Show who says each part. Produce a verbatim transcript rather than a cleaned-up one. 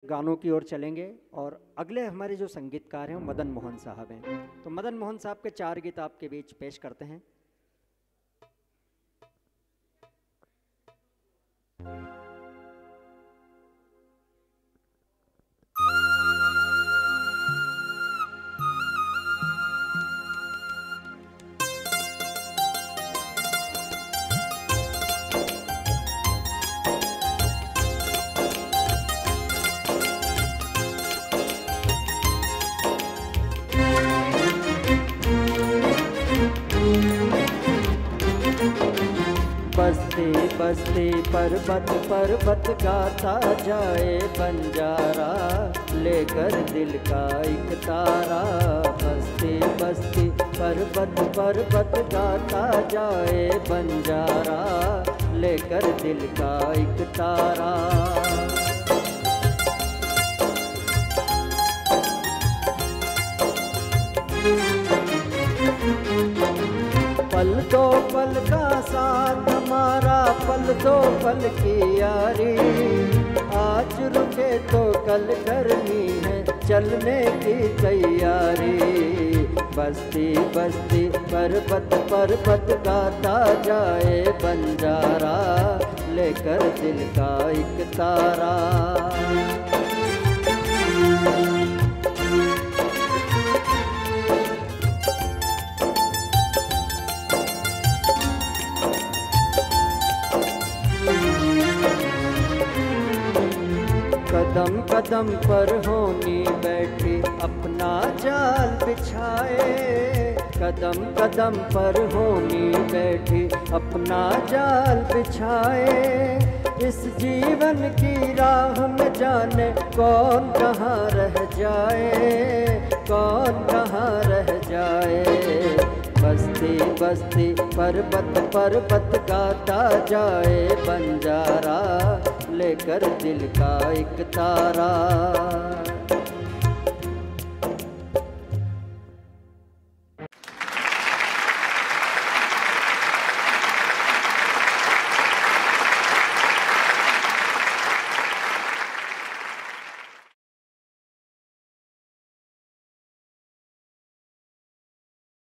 Speaker 1: गानों की ओर चलेंगे और अगले हमारे जो संगीतकार हैं वो मदन मोहन साहब हैं। तो मदन मोहन साहब के चार गीत आपके बीच पेश करते हैं। बस्ती बस्ती पर्वत पर्वत गाता जाए बंजारा, लेकर दिल का एक तारा। बस्ती बस्ती पर्वत पर्वत गाता जाए बंजारा, लेकर दिल का एक तारा। पल दो पल का साथ हमारा, पल दो पल की यारी। आज रुके तो कल करनी है चलने की तैयारी। बस्ती बस्ती पर्वत पर्वत गाता जाए बंजारा, लेकर दिल का एक तारा। कदम कदम पर होनी बैठी अपना जाल बिछाए। कदम कदम पर होनी बैठी अपना जाल बिछाए। इस जीवन की राह में जाने कौन कहाँ रह जाए, कौन कहाँ रह जाए। बस्ती बस्ती पर्वत पर्वत गाता जाए बंजारा, लेकर दिल का एक तारा।